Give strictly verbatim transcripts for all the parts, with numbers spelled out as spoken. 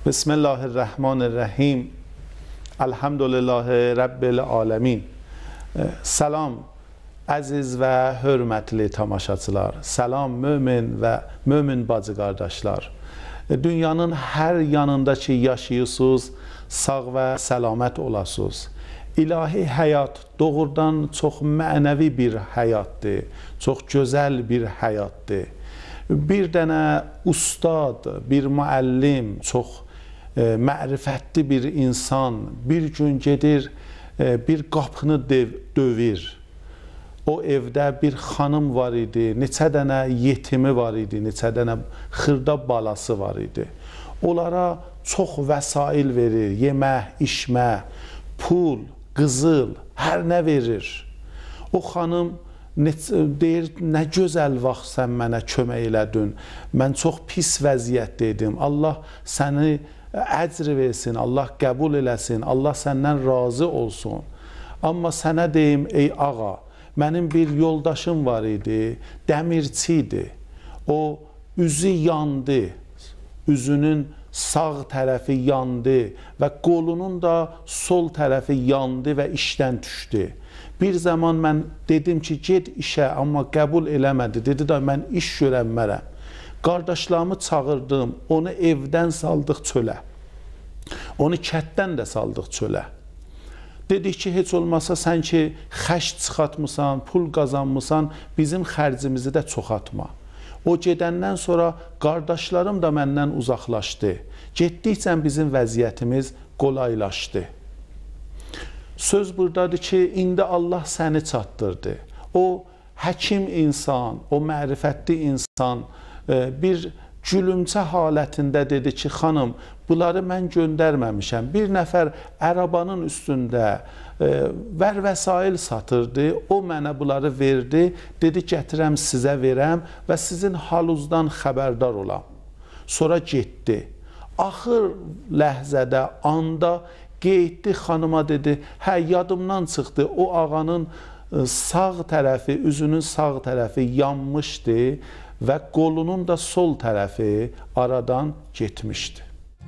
Bismillahirrahmanirrahim. Elhamdülillahi Rabbil alemin. Salam əziz və hörmətli tamaşaçılar. Salam mömin və mömin bacı qardaşlar. Dünyanın hər yanındakı yaşayırsınız, sağ və səlamət olasınız. İlahi həyat doğrudan çox mənəvi bir həyatdır, çox gözəl bir həyatdır. Bir dənə ustad, bir müəllim, çox e, mərifətli bir insan bir gün gedir, e, bir qapını dev, dövür. O evdə bir xanım var idi, neçə dənə yetimi var idi, neçə dənə xırda balası var idi. Onlara çox vəsail verir, yemək, içmə, pul, qızıl, hər nə verir. O xanım deyir, nə gözəl vaxt sən mənə kömək elədin, mən çox pis vəziyyətdəydim, Allah səni əcr versin, Allah qəbul eləsin, Allah səndən razı olsun. Amma sənə deyim, ey ağa, mənim bir yoldaşım var idi, dəmirçi idi, o üzü yandı, üzünün sağ tərəfi yandı və qolunun da sol tərəfi yandı və işdən düşdü. Bir zaman mən dedim ki, get işə, amma qəbul eləmədi. Dedi da, mən iş görənmərəm. Qardaşlarımı çağırdım, onu evdən saldıq çölə. Onu kətdən də saldıq çölə. Dedik ki, heç olmasa sən ki, xəş çıxartmısan, pul qazanmısan, bizim xərcimizi də çoxaltma. O gedəndən sonra qardaşlarım da məndən uzaqlaşdı. Getdikcə bizim vəziyyətimiz qolaylaşdı. Söz buradadır ki, indi Allah səni çatdırdı. O həkim insan, o mərifətli insan bir gülümçə halətində dedi ki, xanım, bunları mən göndərməmişəm. Bir nəfər ərabanın üstündə vər vəsail satırdı, o mənə bunları verdi, dedi, gətirəm sizə verəm və sizin halınızdan xəbərdar olam. Sonra getdi. Axır ləhzədə, anda qeydli xanıma dedi, hə, yadımdan çıxdı, o ağanın sağ tərəfi, üzünün sağ tərəfi yanmışdı və qolunun da sol tərəfi aradan getmişdi.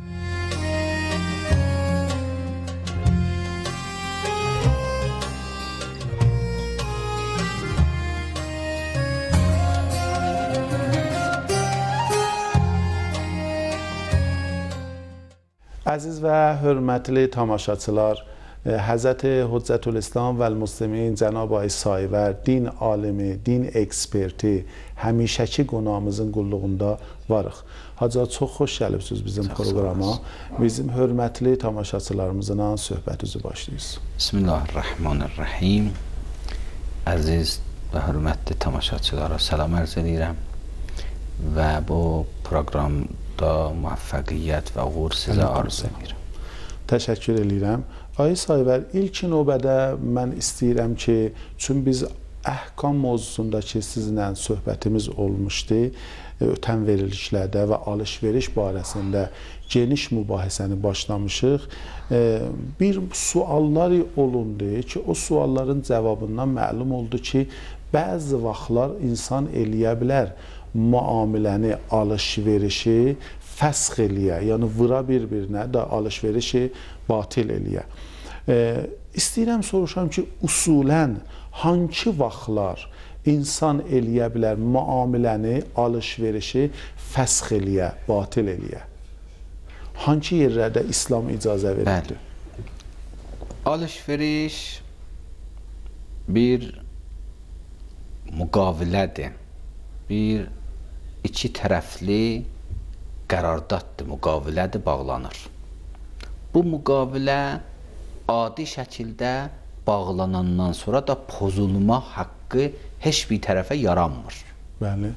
Əziz və hörmətli tamaşaçılar, Həzrəti Hüccətülislam və Müslimin Cənab Ay Sayvər, din alimi, din eksperti, həmişəki qonağımızın qulluğunda varıq. Hacı, çox xoş gəlibsiniz bizim çox proqrama. Bizim hörmətli tamaşaçılarımızla söhbətinizi başlayırız. Bismillahirrahmanirrahim. Əziz və hörmətli tamaşaçılara salam ərz edirəm və bu proqramda müvəffəqiyyət və uğur sizə arzu edirəm. Təşəkkür edirəm. Ay Sayvər, ilk növbədə mən istəyirəm ki, çünki biz əhkam mövzusundakı sizinlə söhbətimiz olmuşdu, ötən verilişlərdə və alış-veriş barəsində geniş mübahisəni başlamışıq. Bir suallar olundu ki, o sualların cavabından məlum oldu ki, bəzi vaxtlar insan eləyə bilər müamiləni, alış-verişi fəsx eləyə, yəni vıra bir-birinə də alış-verişi batil eləyə. E, istəyirəm soruşam ki, usulən hangi vaxtlar insan eləyə bilər müamiləni, alış-verişi fəsx eləyə, batil eləyə? Hangi yerlərdə İslam icazə verir? Alış-veriş bir müqavilədir, bir iki tərəfli qərardatdır, müqavilədir, bağlanır. Bu müqavilə adi şəkildə bağlanandan sonra da pozulma haqqı heç bir tərəfə yaranmır. Bəli.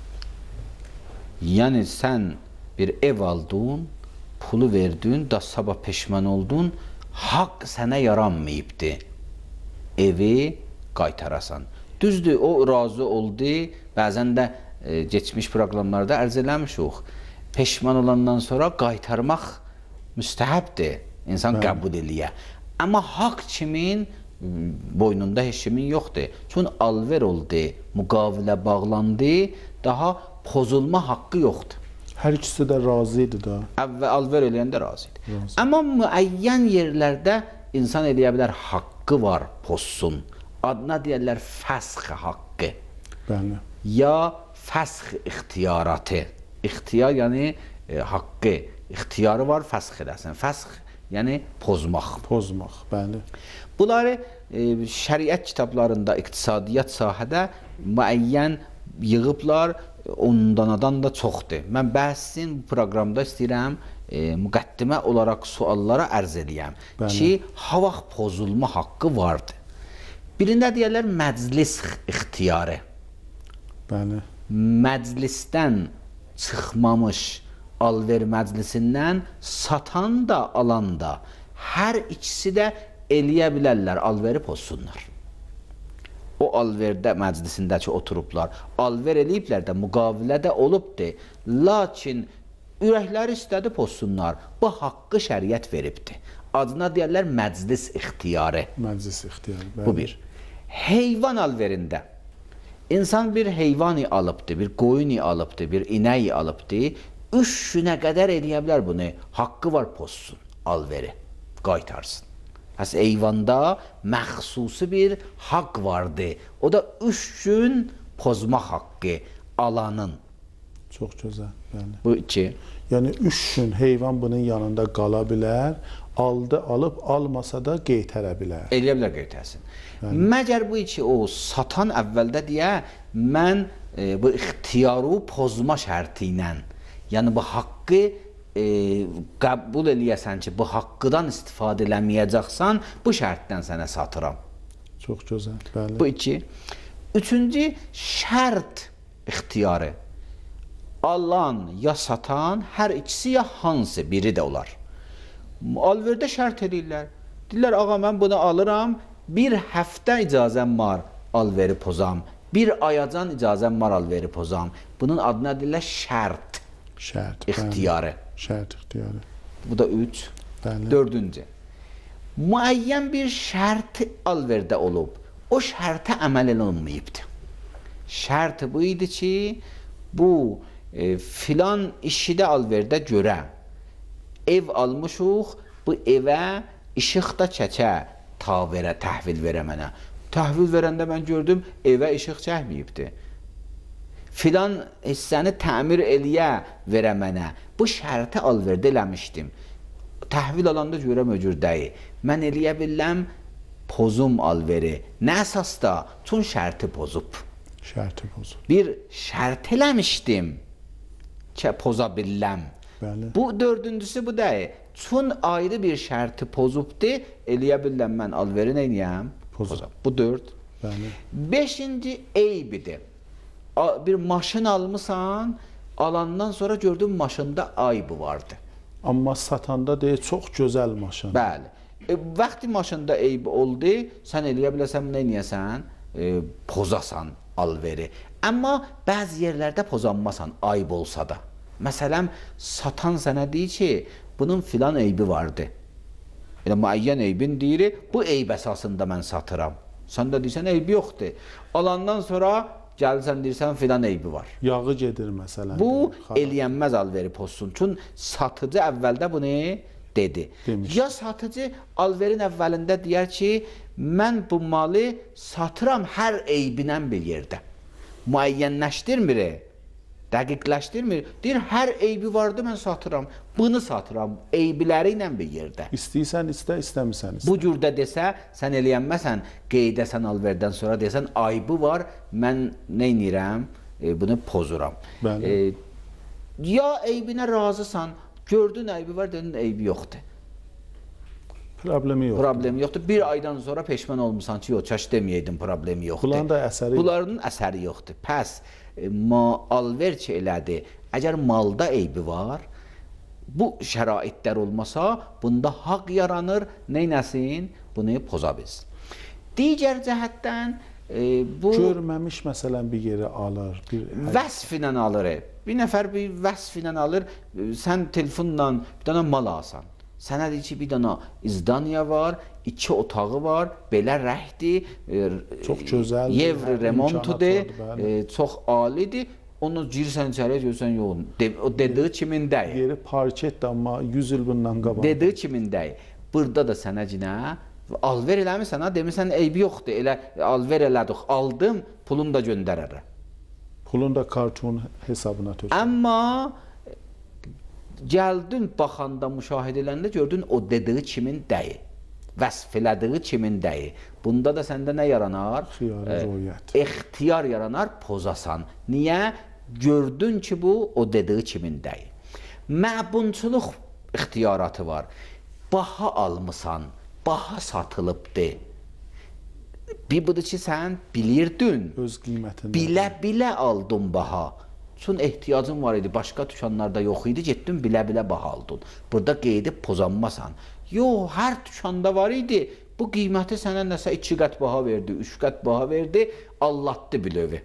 Yəni, sən bir ev aldın, pulu verdin, da sabah peşman oldun, haqq sənə yaranmayıbdır. Evi qaytarasan. Düzdür, o razı oldu, bəzən də e, geçmiş proqramlarda ərz eləmişik. Peşman olandan sonra qaytarmaq müstəhəbdir, insan Bəli. Qəbul eləyə. Amma haqq kimin boynunda heç kimin yoxdur. Çünki alver oldu, müqavilə bağlandı, daha pozulma haqqı yoxdur. Hər ikisi də razı idi da. Əvvəl alver eləyəndə razı idi. Razı. Amma müəyyən yerlərdə insan eləyə bilər haqqı var pozsun. Adına deyərlər fəsx haqqı. Bəli. Ya fəsx ixtiyaratı. İxtiyar yəni e, haqqı, ixtiyarı var, fəsx edəsən. Fəsx yəni pozmaq. Pozmaq, bəli. Bunları e, şəriət kitablarında, iqtisadiyyat sahədə müəyyən yığıblar, ondanadan da çoxdur. Mən bəhsin bu proqramda istəyirəm e, müqəddimə olaraq suallara ərz edəyəm ki, ha vaxt pozulma haqqı vardır. Birində deyərlər məclis ixtiyarı. Bəli. Məclisdən çıxmamış alver məclisindən satan da, alan da hər ikisi də eləyə bilərlər, alveri pozsunlar. O alverdə məclisindəki oturublar, alver eləyiblər də, müqavilədə olubdur. Lakin ürəkləri istədi pozsunlar. Bu haqqı şəriət veribdir. Adına deyərlər məclis ixtiyarı. Məclis ixtiyarı, bəli. Bu bir. Heyvan alverində insan bir heyvani alıbdır, bir qoyuni alıbdır, bir inəyi alıbdır. Üç günə qədər eləyə bilər bunu. Haqqı var pozsun, alveri, qaytarsın. Həs eyvanda məxsusi bir haqq vardı. O da üç gün pozma haqqı alanın. Çox gözəl, bəli. Bu iki. Yəni üç gün heyvan bunun yanında qala bilər, aldı, alıb, almasa da qeytərə bilər. Eləyə bilər qeytərsin. Məgər bu iki o satan əvvəldə deyə, mən e, bu ixtiyarı pozma şərti ilə, yəni bu haqqı e, qəbul eləyəsən ki, bu haqqıdan istifadə eləməyəcəksən, bu şərtdən sənə satıram. Çox gözəl, bəli. Bu iki. Üçüncü, şərt ixtiyarı. Alan ya satan, hər ikisi ya hansı biri də olar. Alverdə şərt edirlər. Deyirlər, ağa mən bunu alıram, bir həftə icazəm var, alveri pozam. Bir ayacan icazəm var, alveri pozam. Bunun adına deyirlər şərt. Şərt. İxtiyarı. Bəli. Şərt ixtiyarı. Bu da üç. Bəli. Dördüncü. Müəyyən bir şərt alverdə olub. O şərtə əməl olunmayıbdır. Şərt bu idi ki, bu e, filan işi də alverdə görə. Ev almışıq, bu evə işıq da çəkə, ta verə, təhvil verə mənə. Təhvil verəndə mən gördüm, evə işıq çəkməyibdir. Filan hissəni təmir eləyə verə mənə. Bu şərti alverdə eləmişdim. Təhvil alanda görəm öcürdəyi. Mən eləyə biləm, pozum alveri. Nə əsasda? Çün şərti pozub. Şərti pozub. Bir şərt eləmişdim ki, poza biləm. Bəli. Bu dördüncüsü bu deyil. Çün ayrı bir şərti pozubdu, eləyə biləm mən alveri neyniyəm? Pozab. Bu dörd. Bəli. Beşinci eybidir. Bir maşın almışsan, alandan sonra gördüm maşında aybı vardı. Amma satanda deyil, çox gözəl maşın. Bəli. E, vaxtı maşında eybi oldu, sən eləyə biləsən, neyniyəsən? E, pozasan alveri. Amma bəzi yerlərdə pozanmasan, ayb olsa da. Məsələn, satan sənə deyir ki, bunun filan eybi vardı. Elə müəyyən eybin deyir, bu eyb əsasında mən satıram. Sən də deyirsən, eybi yoxdur. Alandan sonra gəlirsən, deyirsən, filan eybi var. Yağı gedir məsələn. Bu, eləyənməz alveri pozsun. Çün satıcı əvvəldə bunu dedi. Demiş. Ya satıcı alverin əvvəlində deyər ki, mən bu malı satıram hər eybinən bir yerdə. Müəyyənləşdirmir, dəqiqləşdirmir. Deyir, hər eybi vardı, mən satıram. Bunu satıram, eybiləri ilə bir yerdə. İstəyirsən istə, istəmirsən istə. Bu cürdə desə, sən eləyənməsən, qeydəsən alverdən sonra desən, aybı var, mən neynirəm, e, bunu pozuram. Bəli. E, ya eybinə razısan, gördün eybi var, dedin eybi yoxdur. Problemi yoxdur. Problemi yoxdur. Bir aydan sonra peşman olmuşsan ki, yox, çəş deməyəydin, problemi yoxdur. Bunların da əsəri Bunların əsəri yoxdur. Pəs, ma alver ki elədi, əgər malda eybi var, bu şəraitlər olmasa, bunda haqq yaranır, neynəsin? Bunu poza bilsin. Digər cəhətdən, e, bu... Görməmiş məsələn bir yeri alır. Bir... Vəsf ilə alır. Bir nəfər bir vəsf ilə alır, sən telefonla bir dənə mal alsan. Sənə deyir ki, bir dənə izdaniya var, iki otağı var, belə rəhdir, çox gözəl, yevri remontudur, e, çox alidir. Onu girirsən içəriyə görsən yox. De, o dediyi kimindəyik. Yeri parketdir, amma yüz il bundan qabaq. Dediyi kimindəyik. Burada da sənə cinə alver eləmirsən, ha, demirsən eybi yoxdur. Elə alver elədik, aldım, pulunu da göndərərəm. Pulun da kartun hesabına tökür. Amma gəldin, baxanda, müşahidə edəndə gördün o dediyi kimindəyik. Vəsf elədiyi kimindəyik. Bunda da səndə nə yaranar? İxtiyari rüyət. İxtiyar yaranar, pozasan. Niyə? Gördün ki, bu o dediyi kimindəyik. Məbunçuluq ixtiyaratı var. Baha almısan, baha satılıbdır. Bir budur ki, sən bilirdin. Öz qiymətini. Bilə-bilə aldın baha. Çün ehtiyacın var idi, başqa dükanlarda yox idi, getdin bilə-bilə baha aldın. Burada qeydib pozanmasan. Yox, hər dükanda var idi. Bu qiyməti sənə nəsə iki qət baha verdi, üç qət baha verdi, allatdı bilövi.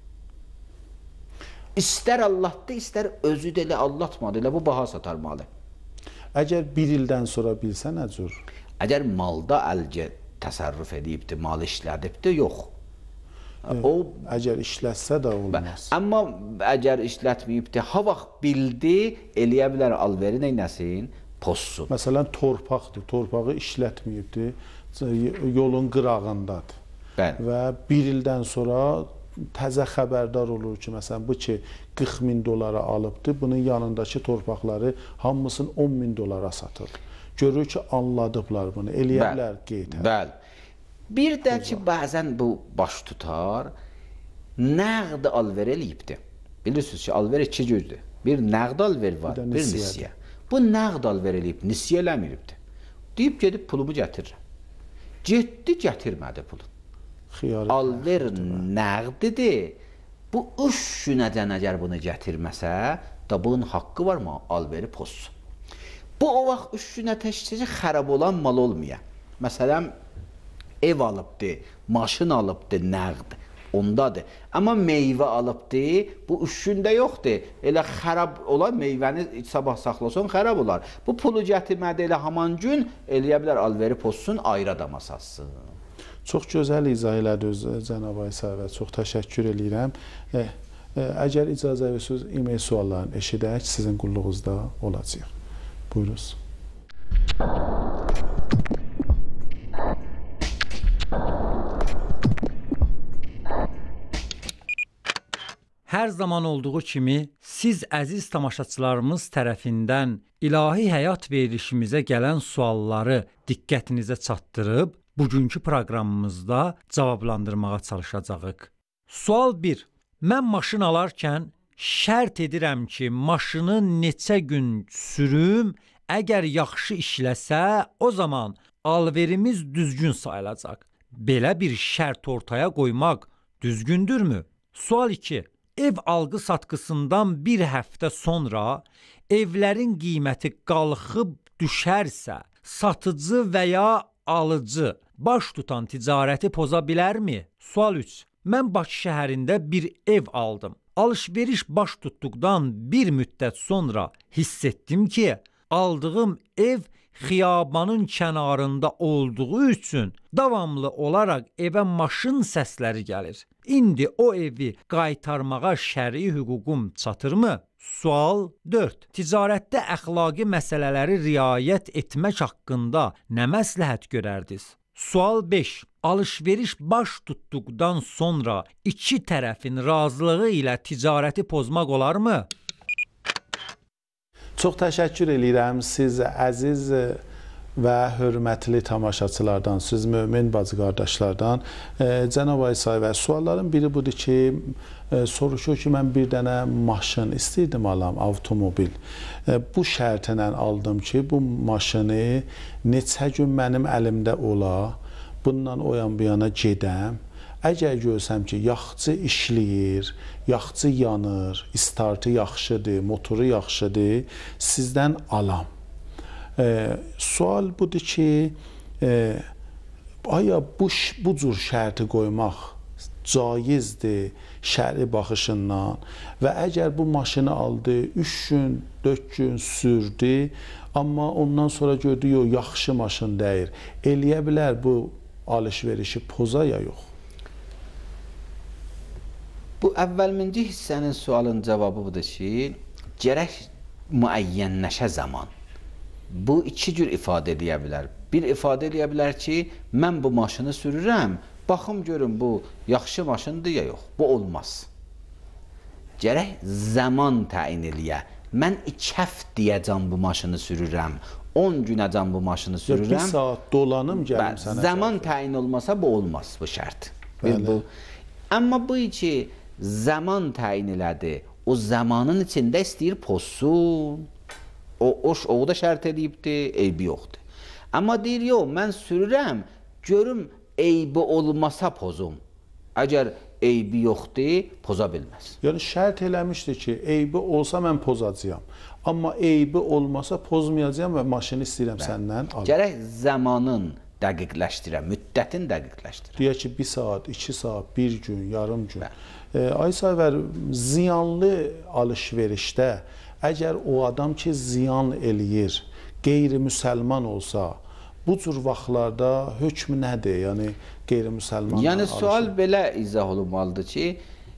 İstər allatdı, istər özü də elə allatmadı, elə bu baha satar malı. Əgər bir ildən sonra bilsə nə cür? Əgər malda əlcə təsərrüf edibdir, mal işlədibdir, yox. O, əgər işlətsə də olmaz. Amma əgər işlətməyibdir, ha vaxt bildi, eləyə bilər alveri neynəsin? Pozsun. Məsələn, torpaqdır, torpağı işlətməyibdir, yolun qırağındadır. Bəli. Və bir ildən sonra təzə xəbərdar olur ki, məsələn, bu ki qırx min dolara alıbdır, bunun yanındakı torpaqları hamısını on min dolara satır. Görür ki, anladıblar bunu, eləyə bilər qeyd. Bəli. Bir də ki, bəzən bu baş tutar, nəqd alver eləyibdir. Bilirsiniz ki, alver iki cüzdür. Bir nəqd alver var, bir, bir nisiyə. Bu nəqd alver eləyib, nisiyə eləməyibdir. Deyib, gedib pulumu gətirirəm. Getdi, gətirmədi pulun. Xiyarı alver nəqdidir. Bu üç günəcən əgər bunu gətirməsə, da bunun haqqı var mı? Alveri pozsun. Bu o vaxt üç günə təşkili xərab olan mal olmaya. Məsələn, ev alıbdır, maşın alıbdır, nəqd, ondadır. Amma meyvə alıbdır, bu üç gündə yoxdur. Elə xərab olan meyvəni sabah saxlasan, xərab olar. Bu pulu gətirmədi elə haman gün, eləyə bilər alveri pozsun, ayrı adama satsın. Çox gözəl izah elədi öz cənab Aysavət, çox təşəkkür edirəm. E, e, əgər icazə verirsiniz, e-mail suallarını eşidək, sizin qulluğunuzda olacaq. Buyurunuz. Hər zaman olduğu kimi, siz əziz tamaşaçılarımız tərəfindən ilahi həyat verilişimizə gələn sualları diqqətinizə çatdırıb, bugünkü proqramımızda cavablandırmağa çalışacağıq. Sual bir. Mən maşın alarkən şərt edirəm ki, maşını neçə gün sürüm, əgər yaxşı işləsə, o zaman alverimiz düzgün sayılacaq. Belə bir şərt ortaya qoymaq düzgündürmü? Sual iki. Ev alqı-satqısından bir həftə sonra evlərin qiyməti qalxıb düşərsə, satıcı və ya alıcı baş tutan ticarəti poza bilərmi? Sual üç. Mən Bakı şəhərində bir ev aldım. Alış-veriş baş tutduqdan bir müddət sonra hiss etdim ki, aldığım ev xiyabanın kənarında olduğu üçün davamlı olaraq evə maşın səsləri gəlir. İndi o evi qaytarmağa şəri hüququm çatırmı? Sual dörd. Ticarətdə əxlaqi məsələləri riayət etmək haqqında nə məsləhət görərdiniz? Sual beş. Alış-veriş baş tutduqdan sonra iki tərəfin razılığı ilə ticarəti pozmaq olarmı? Çox təşəkkür edirəm siz əziz və hörmətli tamaşaçılardan, siz mömin bacı qardaşlardan. E, Cənab Aysay və sualların biri budur ki, e, soruşur ki, mən bir dənə maşın istəyirdim alam, avtomobil. E, bu şərtlə aldım ki, bu maşını neçə gün mənim əlimdə ola, bundan o yan bu yana gedəm. Əgər görsəm ki, yaxçı işləyir, yaxçı yanır, istartı yaxşıdır, motoru yaxşıdır, sizdən alam. E, sual budur ki, e, aya bu, bu cür şərti qoymaq caizdir şəri baxışından və əgər bu maşını aldı, üç gün, dörd gün sürdü, amma ondan sonra gördü, yox, yaxşı maşın deyir. Eləyə bilər bu alış-verişi poza ya yox? Bu əvvəlminci hissənin sualın cavabı budur ki, gərək müəyyənləşə zaman. Bu iki cür ifadə edə bilər. Bir ifadə edə bilər ki, mən bu maşını sürürəm, baxım görün bu yaxşı maşındır ya yox. Bu olmaz. Gərək zaman təyin eləyə. Mən iki həft deyəcəm bu maşını sürürəm, on günəcəm bu maşını sürürəm. Bir saat dolanım gəlim sənə. Zaman təyin olmasa bu olmaz, bu şərt. Bu. Amma bu iki zaman təyin elədi. O zamanın içində istəyir pozsun. O, o, o da şərt edibdir, eybi yoxdur. Amma deyir, yox, mən sürürəm, görüm eybi olmasa pozum. Əgər eybi yoxdur, poza bilməz. Yəni şərt eləmişdir ki, eybi olsa mən pozacağam. Amma eybi olmasa pozmayacağam və maşını istəyirəm Bəli. Səndən alım. Gərək zamanın dəqiqləşdirəm, müddətin dəqiqləşdirəm. Deyək ki, bir saat, iki saat, bir gün, yarım gün. E, Aysayvər, ziyanlı alış-verişdə əgər o adam ki, ziyan eləyir, qeyri-müsəlman olsa, bu cür vaxtlarda hökmü nədir? Yəni, qeyri-müsəlman Yəni, sual belə izah olunmalıdır ki,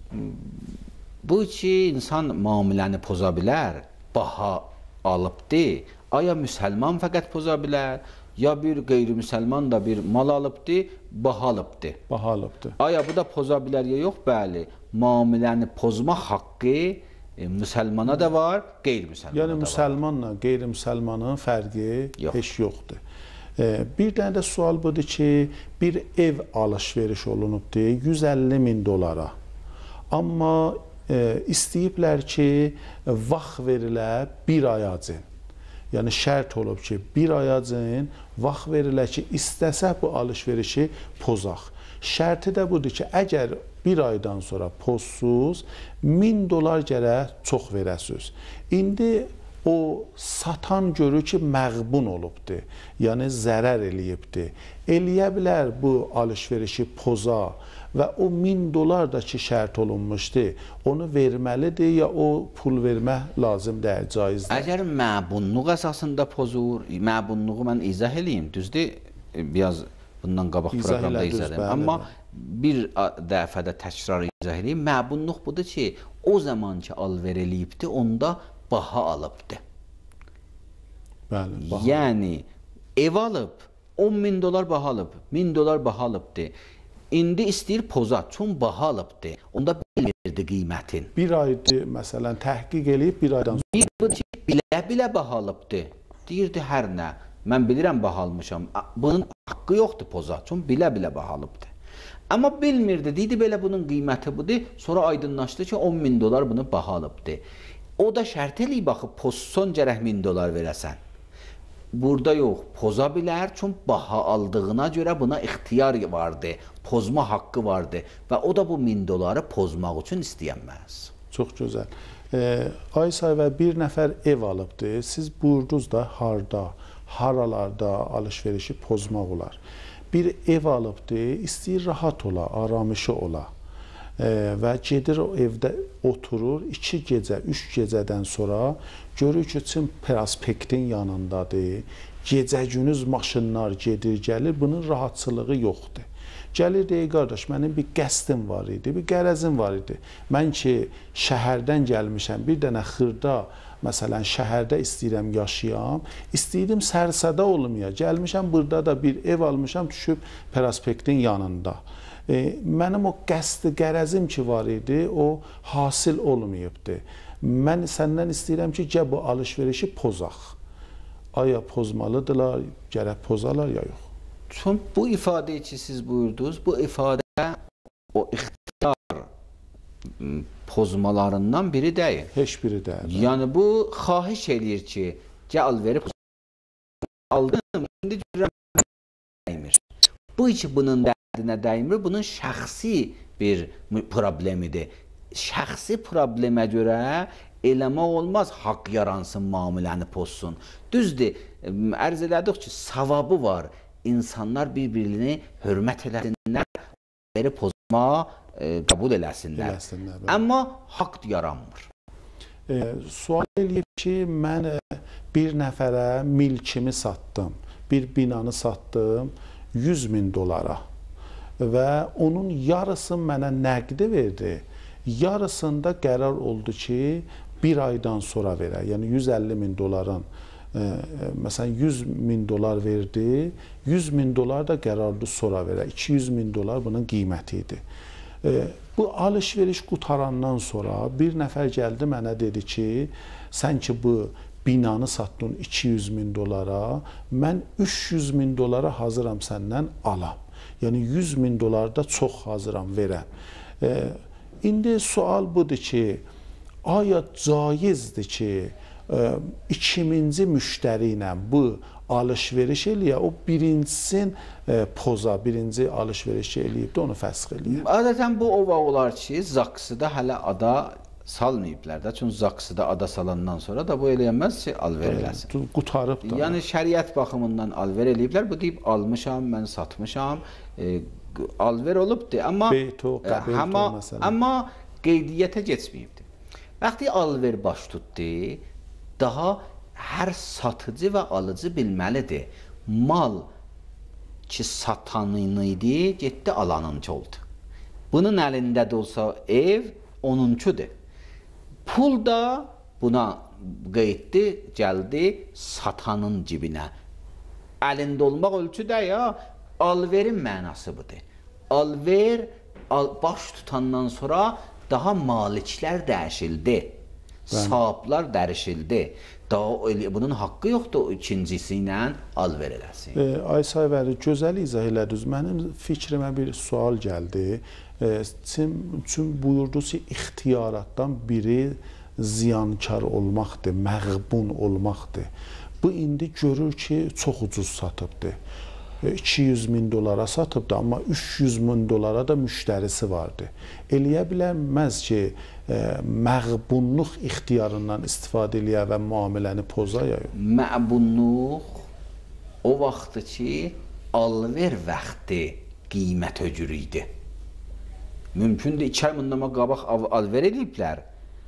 bu ki, insan mamiləni poza bilər, baha alıbdır. Aya müsəlman fəqət poza bilər, ya bir qeyri-müsəlman da bir mal alıbdır, baha alıbdır. Baha alıbdır. Aya bu da poza bilər ya yox? Bəli, mamiləni pozma haqqı e, müsəlmana da var, qeyri-müsəlmana yəni, da var. Yəni, müsəlmanla qeyri-müsəlmanın fərqi yox. heç yoxdur. E, bir dənə də sual budur ki, bir ev alış-veriş olunubdur yüz əlli min dolara. Amma e, istəyiblər ki, vaxt verilə bir ayacın. Yəni, şərt olub ki, bir ayacın vaxt verilə ki, istəsə bu alış-verişi pozaq. Şərti də budur ki, əgər bir aydan sonra pozsuz, min dolar gərək çox verəsiz. İndi o satan görür ki, məğbun olubdur, yəni zərər eləyibdir. Eləyə bilər bu alış-verişi poza və o min dolar da ki, şərt olunmuşdur, onu verməlidir ya o pul vermək lazım deyil, caizdir. Əgər məbunluq əsasında pozur, məbunluğu mən izah eləyim, düzdür, biraz bundan qabaq İzah proqramda elədiniz, izlədim. bəli, Amma bəli. bir dəfədə təkrar izah eləyim. Məbunluq budur ki, o zaman ki, alver eləyibdir, onda baha alıbdır. Bəli, baha. Yəni, ev alıb, on min dolar baha alıb, min dolar baha alıbdır. İndi istəyir poza, çün baha alıbdır. Onda bilmirdi qiymətin. Bir aydır, məsələn, təhqiq eləyib bir aydan sonra. Bir bu ki, bilə-bilə baha alıbdır. Deyirdi, hər nə, mən bilirəm baha almışam. Bunun haqqı yoxdur poza, çün bilə-bilə baha alıbdır. Amma bilmirdi, deydi belə bunun qiyməti budur. Sonra aydınlaşdı ki, on min dolar bunu baha alıbdır. O da şərt eləyib, baxıb, pozson gərək min dolar verəsən. Burada yox, poza bilər, çünki baha aldığına görə buna ixtiyar vardı, pozma haqqı vardı və o da bu min doları pozmaq üçün istəyənməz. Çox gözəl. E, Aysayvər bir nəfər ev alıbdır, siz buyurdunuz da harda, haralarda alış-verişi pozmaq olar. Bir ev alıbdır, istəyir rahat ola, aramışı ola e, və gedir o evdə oturur, iki gecə, üç gecədən sonra görür ki, çün prospektin yanındadır, gecə-günüz maşınlar gedir, gəlir, bunun rahatçılığı yoxdur. Gəlir, deyir, qardaş, mənim bir qəsdim var idi, bir qərəzim var idi. Mən ki, şəhərdən gəlmişəm, bir dənə xırda, məsələn, şəhərdə istəyirəm yaşayam, istəyirəm sərsədə olmaya, gəlmişəm, burada da bir ev almışam, düşüb prospektin yanında. E, mənim o qəsdi, qərəzim ki var idi, o hasil olmayıbdır. Mən səndən istəyirəm ki, gəl bu alış-verişi pozaq. Aya pozmalıdırlar, gərək pozalar ya yox. Çünki bu ifadəyi ki, siz buyurdunuz, bu ifadə o ixtiyar pozmalarından biri deyil. Heç biri deyil. Yəni, bu xahiş eləyir ki, gəl verib aldım, indi görürəm dəymir. Bu ki, bunun dərdinə dəymir, bunun şəxsi bir problemidir. Şəxsi problemə görə eləmək olmaz, haqq yaransın, mamiləni pozsun. Düzdür, ərz elədik ki, savabı var. İnsanlar bir-birini hörmət eləsinlər, verib pozma e, qəbul eləsinlər. eləsinlər Amma haqq yaranmır. E, sual eləyib ki, mən bir nəfərə milkimi satdım, bir binanı satdım yüz min dolara və onun yarısını mənə nəqdi verdi, Yarısında qərar oldu ki, bir aydan sonra verə. Yəni yüz əlli min doların, e, məsələn yüz min dolar verdi, yüz min dolar da qərarlı sonra verə. iki yüz min dolar bunun qiyməti idi. E, bu alış-veriş qutarandan sonra bir nəfər gəldi mənə dedi ki, sən ki bu binanı satdın iki yüz min dolara, mən üç yüz min dolara hazıram səndən alam. Yəni yüz min dolar da çox hazıram verəm. E, indi sual budur ki, aya caizdir ki, e, ikinci müştəri ilə bu alış-veriş eləyə, o birincisin e, poza, birinci alış-verişi eləyib də onu fəsx eləyir. Adətən bu ova olar ki, zaksıda hələ ada salmayıblar da. Çünki zaksıda ada salandan sonra da bu eləyənməz ki, alver eləsin. Qutarıb da. Yəni şəriət baxımından alver eləyiblər. Bu deyib almışam, mən satmışam, e, alver olubdur. Amma Beyto, qəbeyto, amma, məsələn. amma qeydiyyətə keçməyibdir. Vaxtı alver baş tutdu, daha hər satıcı və alıcı bilməlidir. Mal ki satanın idi, getdi alanınki oldu. Bunun əlində də olsa ev onunkudur. Pul da buna qeyddi, gəldi satanın cibinə. Əlində olmaq ölçüdə ya, alverin mənası budur. Alver al, baş tutandan sonra daha maliklər dəyişildi. Sahiblər dəyişildi. Daha bunun haqqı yoxdur ikincisi ilə alver eləsin. E, Aysel bəy, gözəl izah elədiniz. Mənim fikrimə bir sual gəldi. E, çünki buyurdunuz ki, ixtiyaratdan biri ziyankar olmaqdır, məğbun olmaqdır. Bu indi görür ki, çox ucuz satıbdır. iki yüz min dolara satıbdı, amma üç yüz min dolara da müştərisi vardı. Eləyə biləməz ki, e, məğbunluq ixtiyarından istifadə eləyə və müamiləni pozaya. Məğbunluq o vaxtı ki, alver vaxtı qiymət öcürü idi. Mümkündür, iki ay bundan qabaq alver ediblər.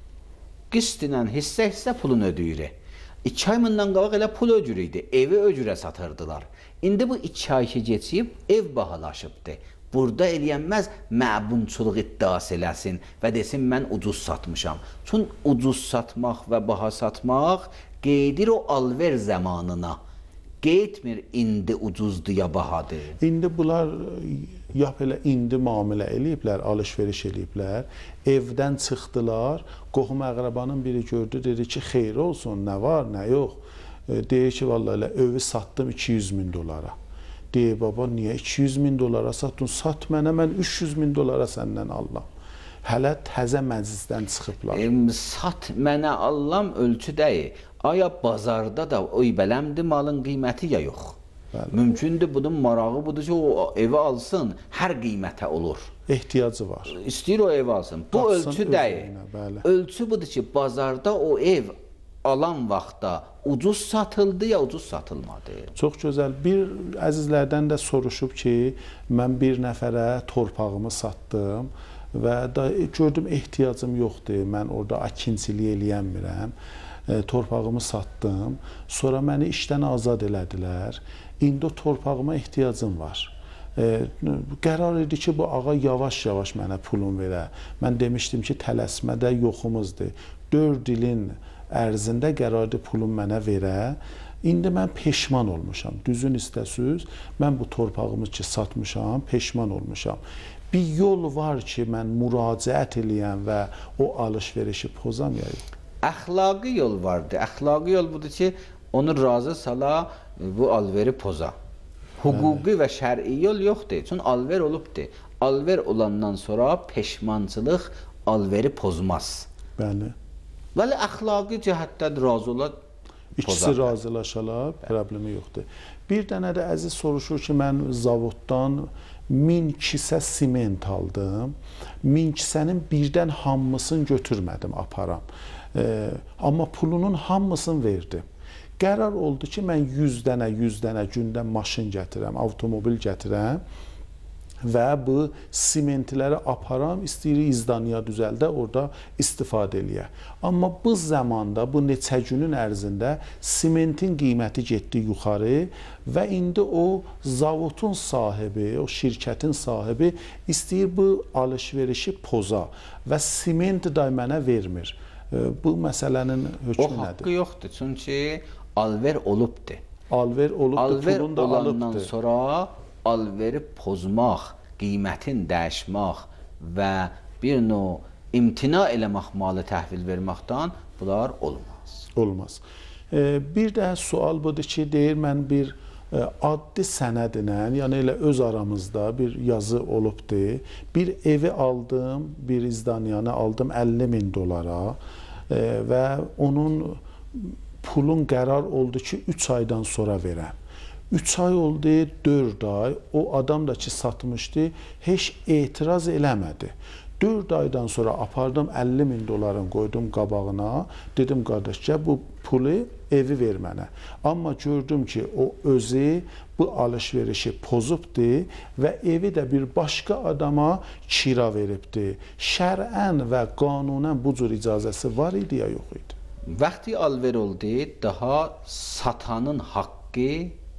Qist ilə hissə-hissə pulunu ödəyir. İki ay bundan qabaq elə pul öcürü idi. Evi öcürə satırdılar. İndi bu iki ay ki geçib, ev bahalaşıbdır. Burada eləyənməz məbunçuluq iddiası eləsin və desin, mən ucuz satmışam. Çünki ucuz satmaq və baha satmaq qeydir o alver zamanına. Qeydmir, indi ucuzdur ya bahadır. İndi bunlar ya belə indi müamilə eləyiblər, alış-veriş eləyiblər, evdən çıxdılar, qohum əqrabanın biri gördü, dedi ki, xeyir olsun, nə var, nə yox. E, deyir ki, vallahi elə evi satdım iki yüz min dolara. Deyir, baba, niyə iki yüz min dolara satdın? Sat mənə, mən üç yüz min dolara səndən allam. Hələ təzə məclisdən çıxıblar. E, sat mənə allam ölçü deyil. Aya bazarda da o beləmdir malın qiyməti ya yox. Bəli. Mümkündür, bunun marağı budur ki, o evi alsın, hər qiymətə olur. Ehtiyacı var. İstəyir o evi alsın. Bu Baxsın ölçü deyil. Ölçü budur ki, bazarda o ev alan vaxtda ucuz satıldı ya ucuz satılmadı. Çox gözəl. Bir əzizlərdən də soruşub ki, mən bir nəfərə torpağımı satdım və da gördüm ehtiyacım yoxdur, mən orada əkinçilik eləyənmirəm. E, torpağımı satdım, sonra məni işdən azad elədilər. İndi o torpağıma ehtiyacım var. E, qərar idi ki, bu ağa yavaş-yavaş mənə pulun verə. Mən demişdim ki, tələsmədə yoxumuzdur. Dörd ilin ərzində qərardı pulun mənə verə. İndi mən peşman olmuşam. Düzün istəsiz, mən bu torpağımı ki, satmışam, peşman olmuşam. Bir yol var ki, mən müraciət eləyəm və o alış-verişi pozamayayım. Əxlaqi yol vardı. Əxlaqi yol budur ki, onu razı sala, bu alveri poza. Huquqi və şər'i yol yoxdur. Çünki alver olubdur. Alver olandan sonra peşmançılıq alveri pozmaz. Bəli. Vəli əxlaqi cəhətdən razı ola, İkisi razılaşalar, problemi yoxdur. Bir dənə də əziz soruşur ki, mən zavoddan min kisə siment aldım. Min kisənin birdən hamısını götürmədim, aparam. Ee, amma pulunun hamısını verdim. Qərar oldu ki, mən yüz dənə, yüz dənə gündə maşın gətirəm, avtomobil gətirəm. və bu simentləri aparam, istəyir izdaniya düzəldə, orada istifadə eləyə. Amma bu zamanda, bu neçə günün ərzində simentin qiyməti getdi yuxarı və indi o zavodun sahibi, o şirkətin sahibi istəyir bu alış-verişi poza və siment da mənə vermir. Bu məsələnin hökmü nədir? O haqqı yoxdur, çünki alver olubdur. Alver olubdur, alver pulun da olandan alıbdır. sonra alveri pozmaq, qiymətin dəyişmək və bir növ imtina eləmək, malı təhvil verməkdən bunlar olmaz. Olmaz. Bir də sual budur ki, deyir mən bir addi sənədlə, yəni elə öz aramızda bir yazı olubdur. Bir evi aldım, bir izdaniyanı aldım əlli min dolara və onun pulun qərar oldu ki, üç aydan sonra verəm. üç ay oldu, dörd ay, o adam da ki satmışdı, heç etiraz eləmədi. dörd aydan sonra apardım əlli min doların qoydum qabağına, dedim qardaş, gəl bu pulu evi ver mənə. Amma gördüm ki, o özü bu alış-verişi pozubdur və evi də bir başqa adama kira veribdir. Şərən və qanunən bu cür icazəsi var idi ya yox idi? Vaxtı alver oldu, daha satanın haqqı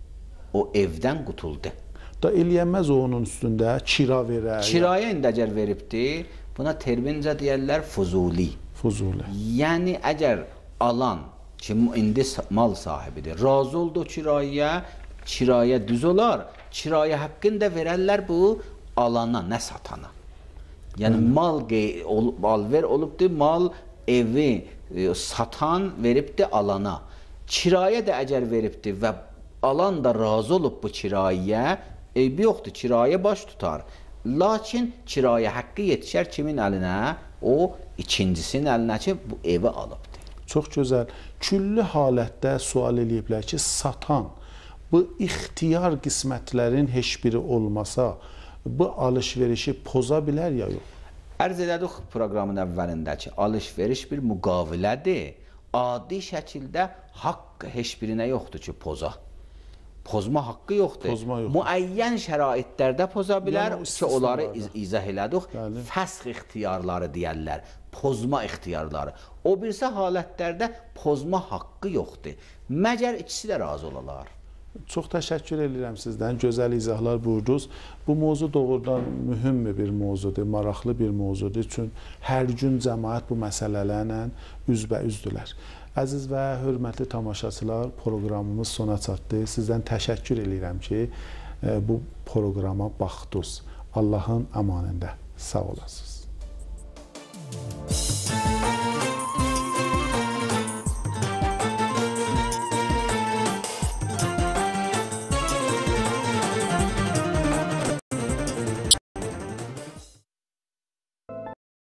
o evdən qutuldu. Da eləyənməz o onun üstündə kira verər. Kiraya indəcər veribdi, buna termincə deyərlər fuzuli. Fuzuli. Yəni əgər alan ki, indi mal sahibidir, razı oldu kiraya, kiraya düz olar, kiraya haqqını da verərlər bu alana, nə satana. Yəni hmm. mal alver olubdur, mal evi satan veribdi alana. Kiraya da əgər veribdi və alan da razı olub bu kiraya, eybi yoxdur, kiraya baş tutar. Lakin kiraya haqqı yetişər kimin əlinə? O ikincisinin əlinə ki, bu evi alıbdır. Çox gözəl. Küllü halətdə sual eləyiblər ki, satan bu ixtiyar qismətlərin heç biri olmasa, bu alış-verişi poza bilər ya yox? Ərz elədik proqramın əvvəlində ki, alış-veriş bir müqavilədir. Adi şəkildə haqq heç birinə yoxdur ki, poza. Pozma haqqı yoxdur. Pozma yoxdur. Müəyyən şəraitlərdə poza bilər yəni, ki, onları iz izah elədik. Bəli. Fəsx ixtiyarları deyərlər, pozma ixtiyarları. O birisi halətlərdə pozma haqqı yoxdur. Məgər ikisi də razı olalar. Çox təşəkkür edirəm sizdən. Gözəl izahlar buyurdunuz. Bu mövzu doğrudan mühüm bir mövzudur, maraqlı bir mövzudur. Çünki hər gün cəmaət bu məsələlərlə üzbəüzdürlər. Əziz və hörmətli tamaşaçılar, proqramımız sona çatdı. Sizdən təşəkkür edirəm ki, bu proqrama baxdınız. Allahın amanında sağ olasınız.